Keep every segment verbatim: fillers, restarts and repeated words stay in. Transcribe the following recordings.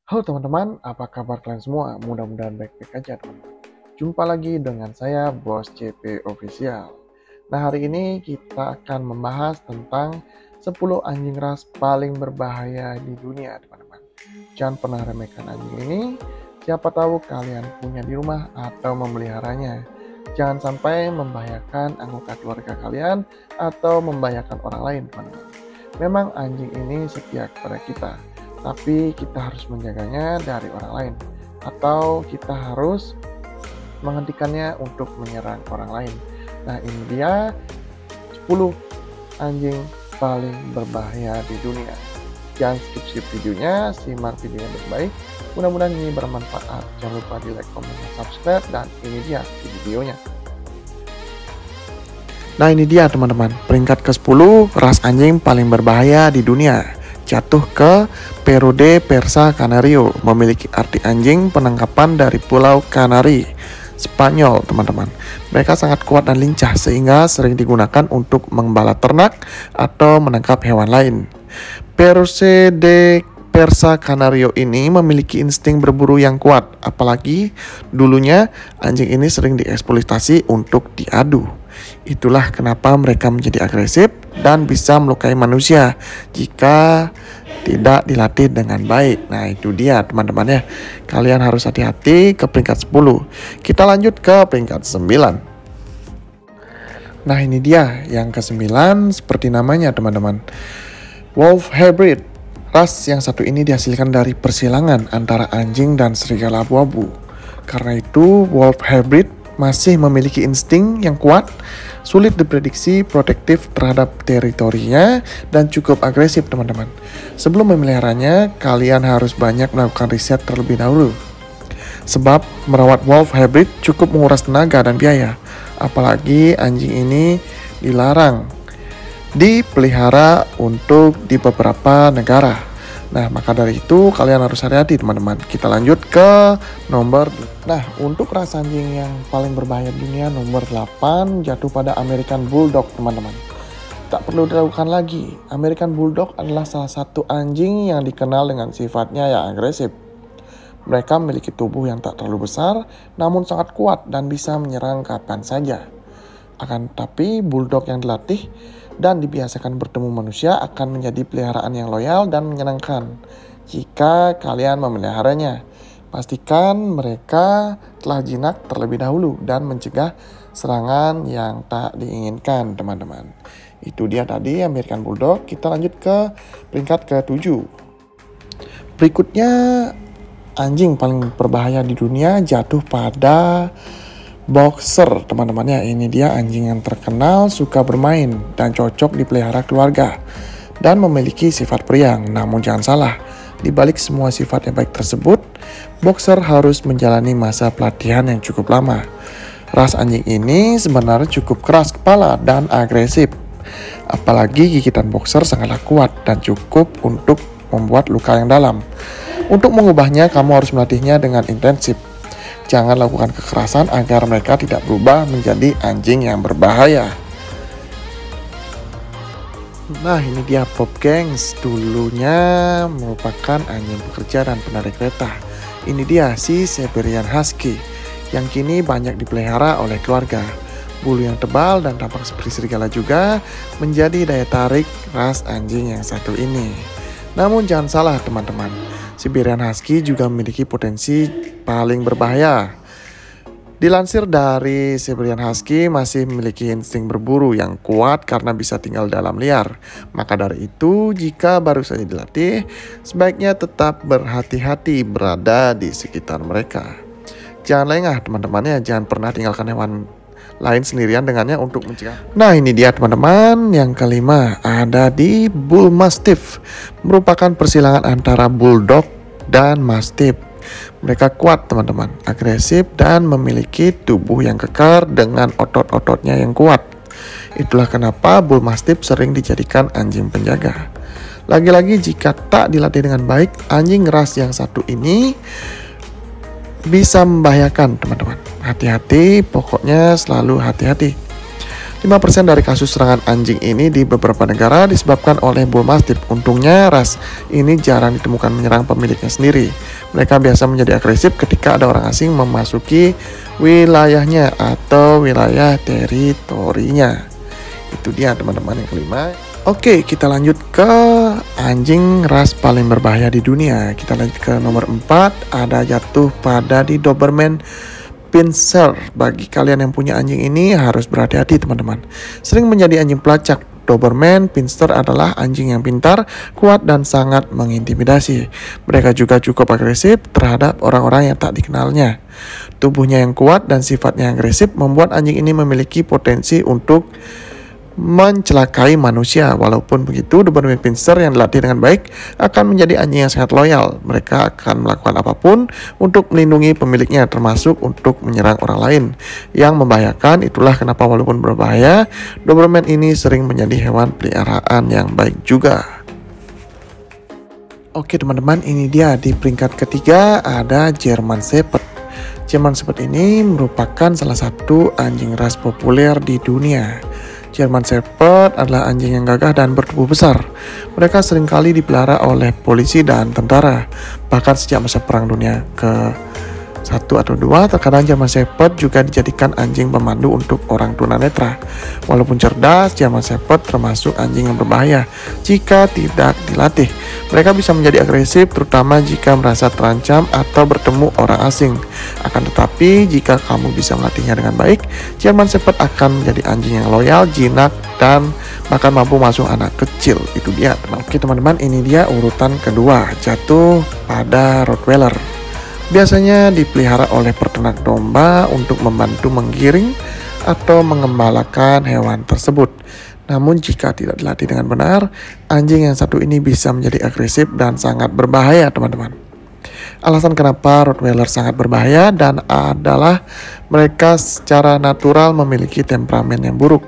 Halo teman-teman, apa kabar kalian semua? Mudah-mudahan baik-baik aja teman-teman. Jumpa lagi dengan saya Bos C P Official. Nah, hari ini kita akan membahas tentang sepuluh anjing ras paling berbahaya di dunia teman-teman. Jangan pernah remehkan anjing ini, siapa tahu kalian punya di rumah atau memeliharanya. Jangan sampai membahayakan anggota keluarga kalian atau membahayakan orang lain teman-teman. Memang anjing ini setia kepada kita, tapi kita harus menjaganya dari orang lain, atau kita harus menghentikannya untuk menyerang orang lain. Nah, ini dia sepuluh anjing paling berbahaya di dunia. Jangan skip-skip videonya, simak videonya baik-baik. Mudah-mudahan ini bermanfaat. Jangan lupa di like, komen, dan subscribe. Dan ini dia videonya. Nah, ini dia teman-teman, peringkat ke sepuluh ras anjing paling berbahaya di dunia. Jatuh ke Perude Persa Canario, memiliki arti anjing penangkapan dari Pulau Kanari, Spanyol teman-teman. Mereka sangat kuat dan lincah sehingga sering digunakan untuk membala ternak atau menangkap hewan lain. Perude de Persa Canario ini memiliki insting berburu yang kuat, apalagi dulunya anjing ini sering dieksploitasi untuk diadu. Itulah kenapa mereka menjadi agresif dan bisa melukai manusia jika tidak dilatih dengan baik. Nah, itu dia teman-teman ya. Kalian harus hati-hati ke peringkat sepuluh. Kita lanjut ke peringkat sembilan. Nah, ini dia yang ke sembilan, seperti namanya teman-teman. Wolf Hybrid. Ras yang satu ini dihasilkan dari persilangan antara anjing dan serigala abu-abu. Karena itu, Wolf Hybrid masih memiliki insting yang kuat, sulit diprediksi, protektif terhadap teritorinya, dan cukup agresif teman-teman. Sebelum memeliharanya, kalian harus banyak melakukan riset terlebih dahulu. Sebab merawat Wolf Hybrid cukup menguras tenaga dan biaya. Apalagi anjing ini dilarang dipelihara untuk di beberapa negara. Nah, maka dari itu kalian harus hati-hati teman-teman. Kita lanjut ke nomor. Nah, untuk ras anjing yang paling berbahaya di dunia nomor delapan jatuh pada American Bulldog teman-teman. Tak perlu dilakukan lagi. American Bulldog adalah salah satu anjing yang dikenal dengan sifatnya yang agresif. Mereka memiliki tubuh yang tak terlalu besar, namun sangat kuat dan bisa menyerang kapan saja. Akan tetapi, Bulldog yang dilatih dan dibiasakan bertemu manusia akan menjadi peliharaan yang loyal dan menyenangkan jika kalian memeliharanya. Pastikan mereka telah jinak terlebih dahulu dan mencegah serangan yang tak diinginkan teman-teman. Itu dia tadi American Bulldog. Kita lanjut ke peringkat ke tujuh. Berikutnya anjing paling berbahaya di dunia jatuh pada Boxer teman-temannya. Ini dia anjing yang terkenal suka bermain dan cocok dipelihara keluarga dan memiliki sifat periang. Namun jangan salah, di balik semua sifat yang baik tersebut, Boxer harus menjalani masa pelatihan yang cukup lama. Ras anjing ini sebenarnya cukup keras kepala dan agresif. Apalagi gigitan Boxer sangatlah kuat dan cukup untuk membuat luka yang dalam. Untuk mengubahnya, kamu harus melatihnya dengan intensif. Jangan lakukan kekerasan agar mereka tidak berubah menjadi anjing yang berbahaya. Nah, ini dia Pop Gangs. Dulunya merupakan anjing pekerja dan penarik kereta. Ini dia si Siberian Husky yang kini banyak dipelihara oleh keluarga. Bulu yang tebal dan tampak seperti serigala juga menjadi daya tarik ras anjing yang satu ini. Namun jangan salah teman-teman, Siberian Husky juga memiliki potensi paling berbahaya. Dilansir dari Siberian Husky masih memiliki insting berburu yang kuat karena bisa tinggal dalam liar. Maka dari itu, jika baru saja dilatih, sebaiknya tetap berhati-hati berada di sekitar mereka. Jangan lengah teman-temannya, jangan pernah tinggalkan hewan lain sendirian dengannya untuk mencegah. Nah, ini dia teman-teman, yang kelima ada di Bull Mastiff, merupakan persilangan antara Bulldog dan Mastiff. Mereka kuat teman-teman, agresif dan memiliki tubuh yang kekar dengan otot-ototnya yang kuat. Itulah kenapa Bull Mastiff sering dijadikan anjing penjaga. Lagi-lagi jika tak dilatih dengan baik, anjing ras yang satu ini bisa membahayakan teman-teman. Hati-hati, pokoknya selalu hati-hati. lima persen dari kasus serangan anjing ini di beberapa negara disebabkan oleh Bull Mastiff. Untungnya ras ini jarang ditemukan menyerang pemiliknya sendiri. Mereka biasa menjadi agresif ketika ada orang asing memasuki wilayahnya atau wilayah teritorinya. Itu dia teman-teman yang kelima. Oke, kita lanjut ke anjing ras paling berbahaya di dunia. Kita lanjut ke nomor empat, ada jatuh pada di Doberman Pinscher. Bagi kalian yang punya anjing ini harus berhati-hati teman-teman. Sering menjadi anjing pelacak. Doberman Pinscher adalah anjing yang pintar, kuat, dan sangat mengintimidasi. Mereka juga cukup agresif terhadap orang-orang yang tak dikenalnya. Tubuhnya yang kuat dan sifatnya yang agresif membuat anjing ini memiliki potensi untuk mencelakai manusia. Walaupun begitu, Doberman Pinscher yang dilatih dengan baik akan menjadi anjing yang sangat loyal. Mereka akan melakukan apapun untuk melindungi pemiliknya, termasuk untuk menyerang orang lain yang membahayakan. Itulah kenapa walaupun berbahaya, Doberman ini sering menjadi hewan peliharaan yang baik juga. Oke teman-teman, ini dia di peringkat ketiga ada German Shepherd. German Shepherd ini merupakan salah satu anjing ras populer di dunia. German Shepherd adalah anjing yang gagah dan bertubuh besar. Mereka seringkali dipelihara oleh polisi dan tentara. Bahkan sejak masa Perang Dunia ke satu atau dua, terkadang German Shepherd juga dijadikan anjing pemandu untuk orang tunanetra. Walaupun cerdas, German Shepherd termasuk anjing yang berbahaya jika tidak dilatih. Mereka bisa menjadi agresif, terutama jika merasa terancam atau bertemu orang asing. Akan tetapi, jika kamu bisa melatihnya dengan baik, German Shepherd akan menjadi anjing yang loyal, jinak, dan bahkan mampu masuk anak kecil. Itu dia. Oke teman-teman, ini dia urutan kedua, jatuh pada Rottweiler. Biasanya dipelihara oleh peternak domba untuk membantu menggiring atau mengembalakan hewan tersebut. Namun jika tidak dilatih dengan benar, anjing yang satu ini bisa menjadi agresif dan sangat berbahaya teman-teman. Alasan kenapa Rottweiler sangat berbahaya dan adalah mereka secara natural memiliki temperamen yang buruk.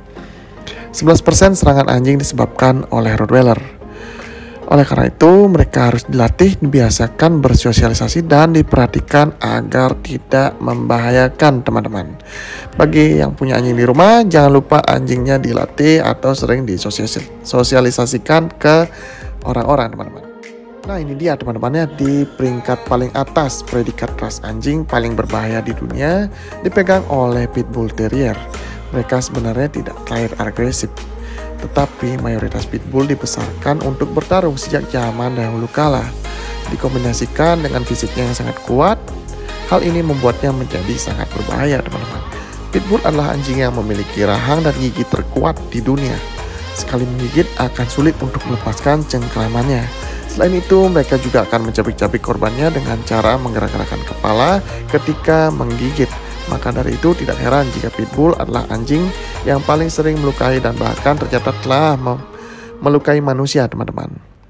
sebelas persen serangan anjing disebabkan oleh Rottweiler. Oleh karena itu, mereka harus dilatih, dibiasakan bersosialisasi, dan diperhatikan agar tidak membahayakan teman-teman. Bagi yang punya anjing di rumah, jangan lupa anjingnya dilatih atau sering disosialisasikan ke orang-orang teman-teman. Nah ini dia teman-temannya di peringkat paling atas predikat ras anjing paling berbahaya di dunia dipegang oleh Pitbull Terrier. Mereka sebenarnya tidak terlalu agresif, tetapi mayoritas pitbull dibesarkan untuk bertarung sejak zaman dahulu kala. Dikombinasikan dengan fisiknya yang sangat kuat, hal ini membuatnya menjadi sangat berbahaya teman-teman. Pitbull adalah anjing yang memiliki rahang dan gigi terkuat di dunia. Sekali menggigit akan sulit untuk melepaskan cengkramannya. Selain itu, mereka juga akan mencabik-cabik korbannya dengan cara menggerak-gerakkan kepala ketika menggigit. Maka dari itu tidak heran jika Pitbull adalah anjing yang paling sering melukai dan bahkan tercatat telah melukai manusia teman-teman.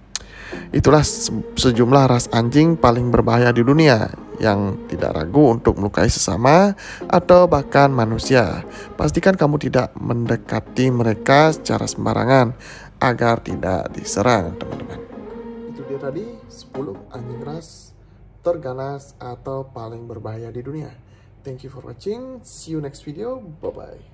Itulah sejumlah ras anjing paling berbahaya di dunia yang tidak ragu untuk melukai sesama atau bahkan manusia. Pastikan kamu tidak mendekati mereka secara sembarangan agar tidak diserang teman-teman. Itu dia tadi sepuluh anjing ras terganas atau paling berbahaya di dunia. Thank you for watching. See you next video. Bye bye.